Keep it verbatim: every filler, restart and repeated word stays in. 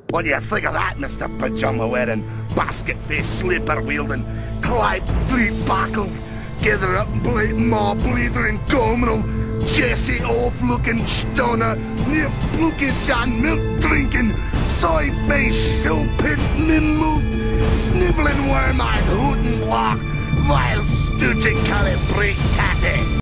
What do you think of that, Mister Pajama-wearing, basket-faced, slipper-wielding, Clyde three-backled, gather-up and blight maw-bleedering gomerel, Jesse off-looking stoner, near fluky sand milk-drinking, soy-faced, show-pit, min-moved, snivelling worm-eyed, hooting block, vile, stooging, calibrate tatty.